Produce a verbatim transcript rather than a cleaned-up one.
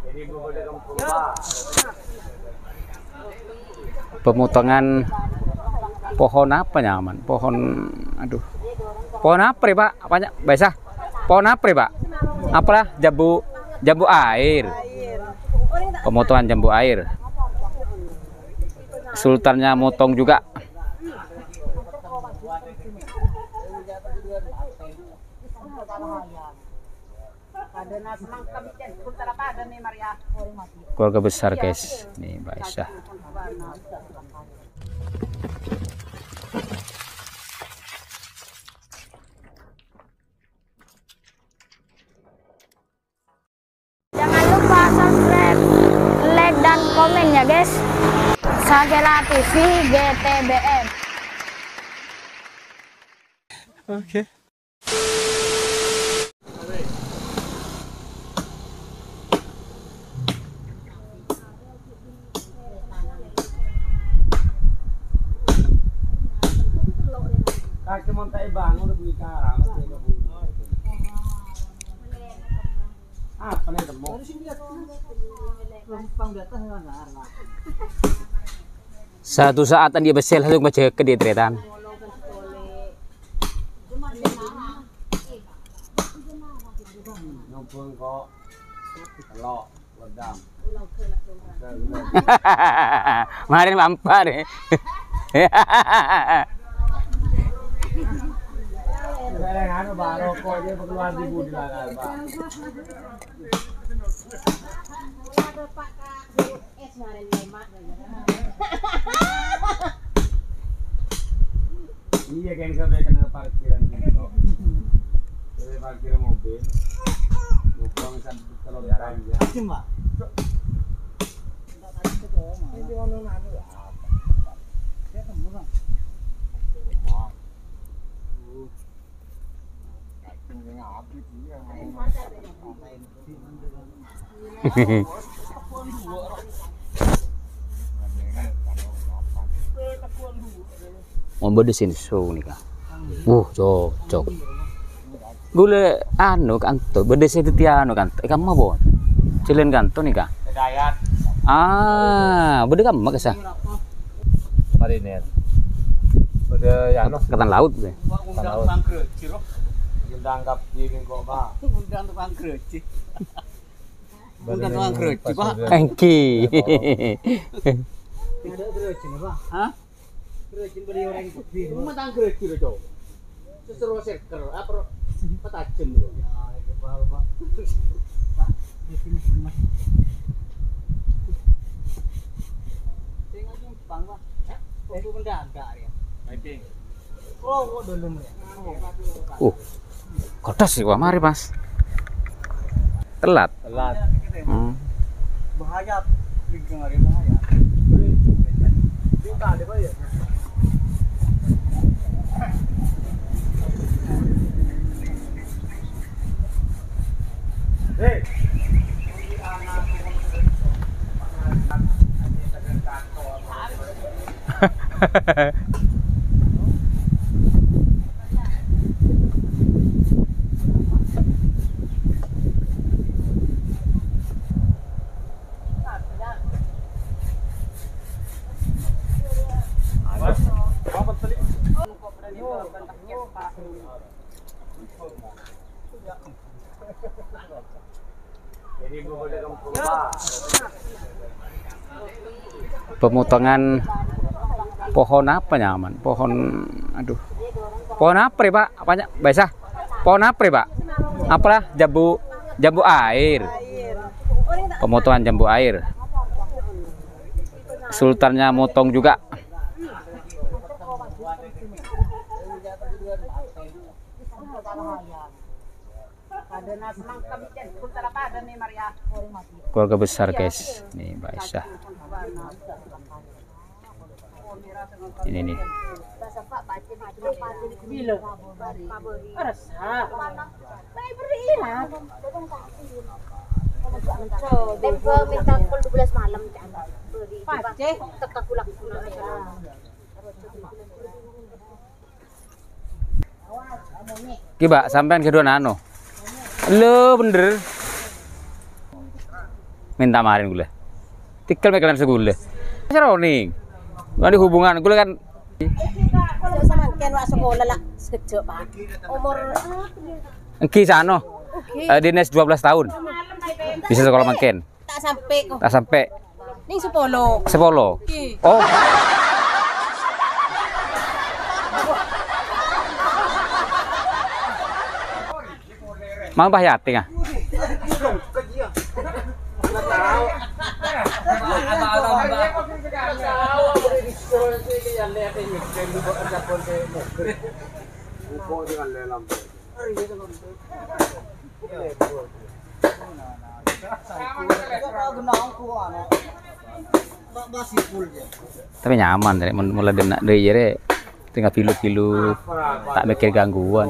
Pemotongan pohon apa nyaman? Pohon, aduh, pohon apa ya Pak? Apanya? Basah? Pohon apa ya Pak? Apalah? Jambu, jambu air. Pemotongan jambu air. Sultannya motong juga. Keluarga besar guys, nih Mbak Aisyah. Jangan lupa subscribe, like dan komen ya guys. Sagela T V G T B M. Oke. Satu saat dia besel langsung baca ke dia tretan. Kemarin mampar deh. Iya kan sampai kena parkiran gitu. Sampai parkir mobil. Buang sampai kalau jarang ya. Cuma. Ini ono nanu ya. Ya temu Bang. Mau bedesin show nih kak. Wuh cocok. Gule anu kanto bedesnya itu tiano kanto. Ikan mau bon. Cilen kanto nih kak. Ah, bede kamu makasih. Mariner. Bede ya no. Ketan laut deh. Ketan laut. Ditangkap di kok Pak. Undang tukang kerja. Undang tukang kerja Pak. Engki. Ada kerja Pak. Hah? Kerja beli orang putih. Rumah tang kerja lho, Cok. Seseru seker apa petajem lho. Ya, itu Pak. Pak, di sini Mas. Sing ngomong Bang, Pak. Itu mendadak ya. Baik. Oh, kok dulu ya. Uh. Kodas sih, wah mari Mas. Telat. Telat. Hmm. Bahaya lingkungan bahaya. Kita ada Pak ya. Hei. Pemotongan pohon apa nyaman? Pohon, aduh, pohon apa ya Pak? Apanya? Basah? Pohon apa ya Pak? Apalah? Jambu, jambu air. Pemotongan jambu air. Sultannya motong juga. Keluarga besar guys, nih Mbak Aisyah. Ini nih. Tempo minta pukul dua belas malam Kiba sampean kedua nano. Lo bener. minta marin gue. Tikel mekelan segule. Seroning. Ada hubungan gue kan. Sama ken wak sekolah lah sejak Pak. Umur Engki sano. oke. Uh, dinas dua belas tahun. Bisa sekolah makin. Tak sampai kok. Tak sampai Ning sepuluh. sepuluh. Ki. Oh. Mau bayar tengah. Tapi nyaman deh, mulai denak dari jadi tinggal pilu-pilu, tak mikir gangguan.